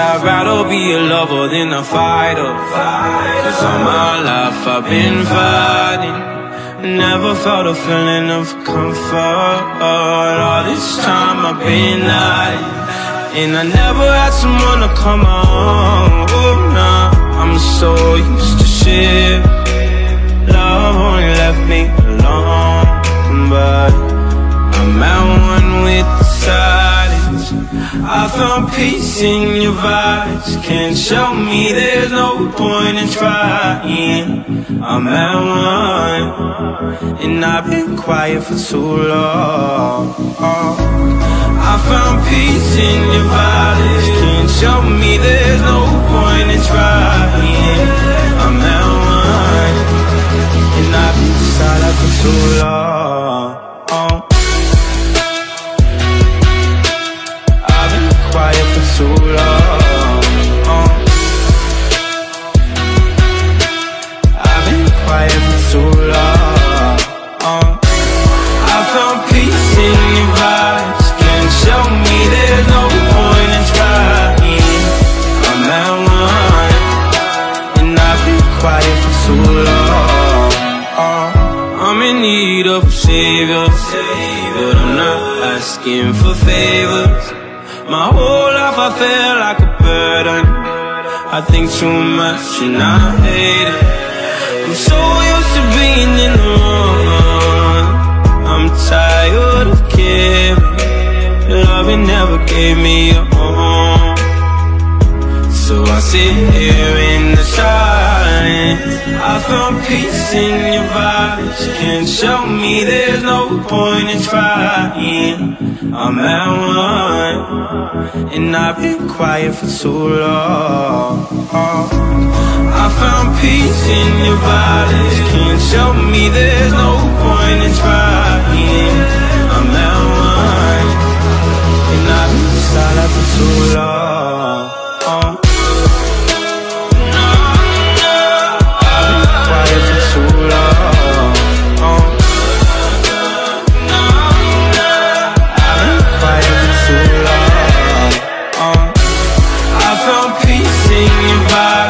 I'd rather be a lover than a fighter. Cause all my life I've been fighting, never felt a feeling of comfort. All this time I've been hiding, and I never had someone to come on. Oh, nah, I'm so used to shit. Love only left me alone, but I'm at one with the silence. I found peace in your vibes. Can't show me there's no point in trying. I'm at one, and I've been quiet for too long. I found peace in your vibes. Can't show me there's no point in trying. I'm at one, and I've been silent for too long. I've been quiet for too long. I've been quiet for too long. I found peace in your vibes. Can't show me there's no point in trying. I'm at one, and I've been quiet for too long. I'm in need of a savior, but I'm not asking for favors. My whole life I feel like a burden. I think too much and I hate it. I'm so used to being in the wrong. I'm tired of caring. Loving never gave me a home. So I sit here in the silence. I found peace in your vibes. Can't show me there's no point in trying. I'm at one, and I've been quiet for too long. I found peace in your vibes. Can't show me there's no point in trying. I'm at one, and I've been silent for too long. Peace in your vibe.